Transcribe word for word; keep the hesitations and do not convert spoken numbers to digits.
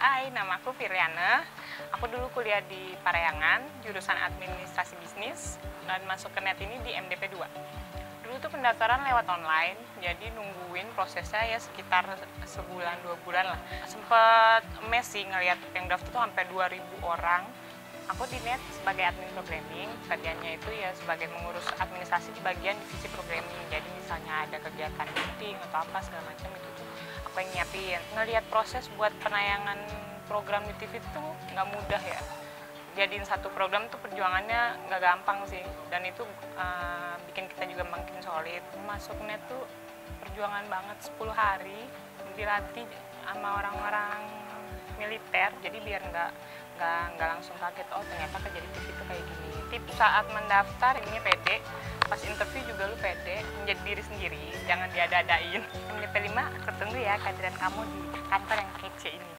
Hai, nama aku Firiana. Aku dulu kuliah di Parayangan, jurusan Administrasi Bisnis, dan masuk ke net ini di M D P dua. Dulu tuh pendaftaran lewat online, jadi nungguin prosesnya ya sekitar sebulan, dua bulan lah. Sempet mes sih ngeliat yang daftar tuh sampai dua ribu orang. Aku di net sebagai admin programming, kerjanya itu ya sebagai mengurus administrasi di bagian divisi programming. Jadi misalnya ada kegiatan meeting atau apa segala macam itu tuh aku yang nyiapin. Ngelihat proses buat penayangan program di T V itu nggak mudah ya. Jadiin satu program tuh perjuangannya nggak gampang sih. Dan itu uh, bikin kita juga makin solid. Masuk net tuh perjuangan banget, sepuluh hari dilatih sama orang-orang militer. Jadi biar nggak nggak nggak langsung kaget, oh ternyata kerja di T V itu kayak gini. Tips saat mendaftar ini pede, pas interview juga lu pede, menjadi diri sendiri, jangan diada-adain. M D P lima, ketemu ya kehadiran kamu di kantor yang